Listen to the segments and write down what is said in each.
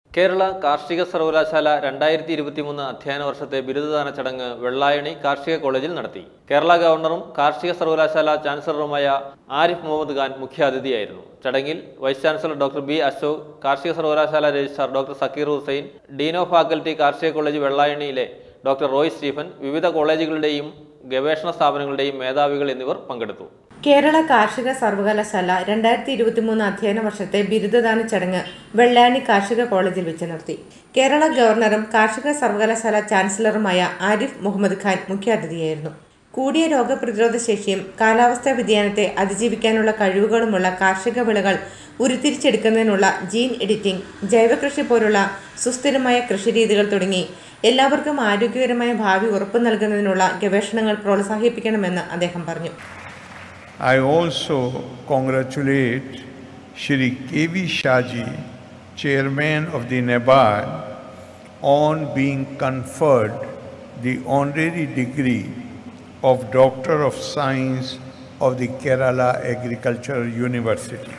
കേരള കാർഷിക സർവകലാശാല 2023 അധ്യയന വർഷത്തെ ബിരുദദാന ചടങ്ങ് വെള്ളായണി കാർഷിക കോളേജിൽ നടത്തി. കേരള ഗവർണറും കാർഷിക സർവകലാശാല ചാൻസലറുമായ ആരിഫ് മുഹമ്മദ് ഖാൻ മുഖ്യാതിഥിയായിരുന്നു. ചടങ്ങിൽ vice chancellor doctor B Ashok, കാർഷിക സർവകലാശാല registrar doctor Zakir Hussain, dean of faculty കാർഷിക കോളേജ് വെള്ളായണിയിലെ ഡോക്ടർ റോയ് സ്റ്റീഫൻ, വിവിധ കോളേജുകളുടെയും ഗവേഷണ സ്ഥാപനങ്ങളുടെയും മേധാവികൾ എന്നിവർ പങ്കെടുത്തു. കേരള കാർഷിക സർവകലാശാല 2023 അധ്യയന വർഷത്തെ ബിരുദദാന ചടങ്ങ് വെള്ളായണി കാർഷിക കോളേജിൽ വെച്ച് നടത്തി. കേരള ഗവർണറും കാർഷിക സർവകലാശാല ചാൻസലറുമായ ആരിഫ് മുഹമ്മദ് ഖാൻ മുഖ്യാതിഥിയായിരുന്നു. കൂടിയ രോഗപ്രതിരോധ ശേഷിയും കാലാവസ്ഥാ വ്യതിയാനത്തെ അതിജീവിക്കാനുള്ള കഴിവുകളുമുള്ള കാർഷിക വിളകൾ ഉരുത്തിരിച്ചെടുക്കുന്നതിനുള്ള ജീൻ എഡിറ്റിംഗ്, ജൈവകൃഷി പോലുള്ള സുസ്ഥിരമായ കൃഷിരീതികൾ തുടങ്ങി എല്ലാവർക്കും ആരോഗ്യകരമായ ഭാവി ഉറപ്പു നൽകുന്നതിനുള്ള ഗവേഷണങ്ങൾ പ്രോത്സാഹിപ്പിക്കണമെന്ന് അദ്ദേഹം പറഞ്ഞു. I also congratulate Shri K.V. Shahji, Chairman of the NABARD, on being conferred the honorary degree of Doctor of Science of the Kerala Agricultural University.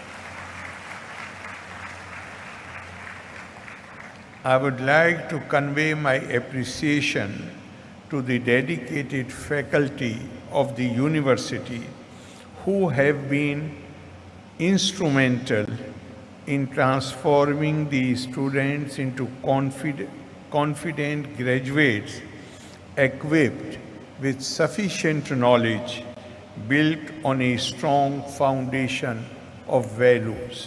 I would like to convey my appreciation to the dedicated faculty of the university who have been instrumental in transforming the students into confident graduates equipped with sufficient knowledge built on a strong foundation of values.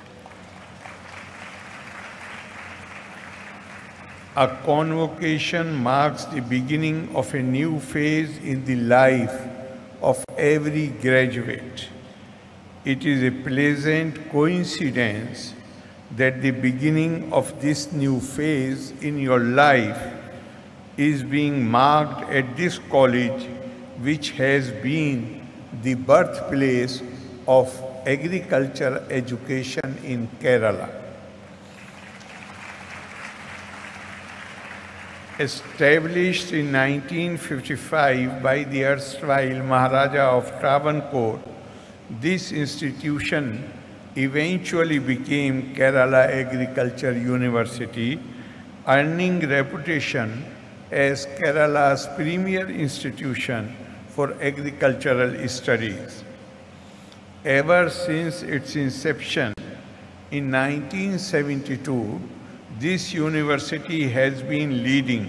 A convocation marks the beginning of a new phase in the life of every graduate. It is a pleasant coincidence that the beginning of this new phase in your life is being marked at this college, which has been the birthplace of agriculture education in Kerala. Established in 1955 by the erstwhile Maharaja of Travancore, this institution eventually became Kerala Agriculture University, earning reputation as Kerala's premier institution for agricultural studies. Ever since its inception in 1972, this university has been leading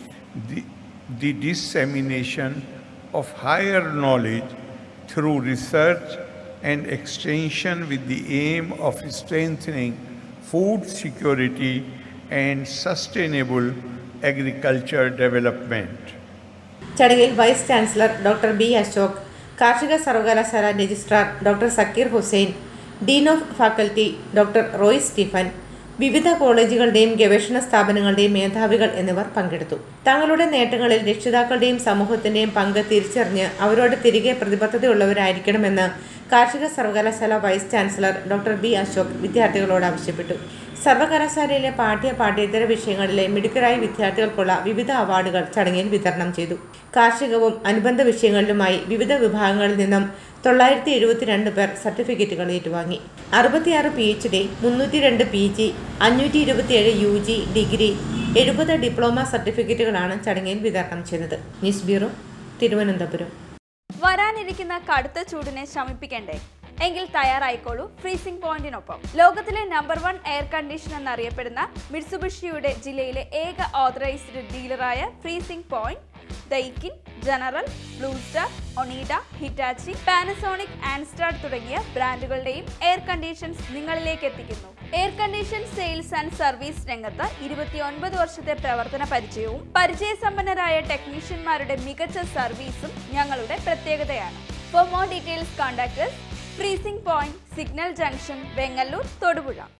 the dissemination of higher knowledge through research and extension with the aim of strengthening food security and sustainable agriculture development. ചടങ്ങിൽ vice chancellor doctor B Ashok, കാർഷിക സർവകലാശാല registrar doctor Zakir Hussain, dean of faculty doctor Roy Stephen, വിവിധ കോളേജുകളുടെയും ഗവേഷണ സ്ഥാപനങ്ങളുടെയും മേധാവികൾ എന്നിവർ പങ്കെടുത്തു. തങ്ങളുടെ നേട്ടങ്ങളിൽ രക്ഷിതാക്കളുടെയും സമൂഹത്തിന്റെയും പങ്ക് തിരിച്ചറിഞ്ഞ് അവരോട് തിരികെ പ്രതിബദ്ധതയുള്ളവരായിരിക്കണമെന്ന് കാർഷിക സർവകലാശാല vice chancellor doctor B Ashok വിദ്യാർത്ഥികളോട് ആവശ്യപ്പെട്ടു. സർവകലാശാലയിലെ പാഠ്യേതര വിഷയങ്ങളിലെ മിടുക്കരായ വിദ്യാർത്ഥികൾക്കുള്ള വിവിധ അവാർഡുകൾ ചടങ്ങിൽ വിതരണം ചെയ്തു. കാർഷികവും അനുബന്ധ വിഷയങ്ങളിലുമായി വിവിധ വിഭാഗങ്ങളിൽ നിന്നും 972 പേർ സർട്ടിഫിക്കറ്റുകൾ ഏറ്റുവാങ്ങി. 66 PhD, 302 PG, 527 UG degree, 70 diploma സർട്ടിഫിക്കറ്റുകളാണ് ചടങ്ങിൽ വിതരണം ചെയ്തത്. News bureau, Thiruvananthapuram. വരാനിരിക്കുന്ന കടുത്ത ചൂടിനെ ശമിപ്പിക്കണ്ടേ? എങ്കിൽ തയ്യാറായിക്കോളൂ ഫ്രീസിംഗ് പോയിന്റിനൊപ്പം. ലോകത്തിലെ നമ്പർ 1 എയർ കണ്ടീഷൻ എന്നറിയപ്പെടുന്ന മിത്സുബിഷിയുടെ ജില്ലയിലെ ഏക ഓതറൈസ്ഡ് ഡീലറായ Freezing Point Daikin, General, Blue Star, Onida, Hitachi, Panasonic, ആൻസ്റ്റാർ തുടങ്ങിയ ബ്രാൻഡുകളുടെയും എയർ കണ്ടീഷൻസ് നിങ്ങളിലേക്ക് എത്തിക്കുന്നു. Air condition sales and service രംഗത്ത് 29 വർഷത്തെ പ്രവർത്തന പരിചയവും പരിചയസമ്പന്നരായ ടെക്നീഷ്യന്മാരുടെ മികച്ച സർവീസും ഞങ്ങളുടെ പ്രത്യേകതയാണ്. For more details contact us. Freezing Point, signal junction, Vengallur, Thodupuzha.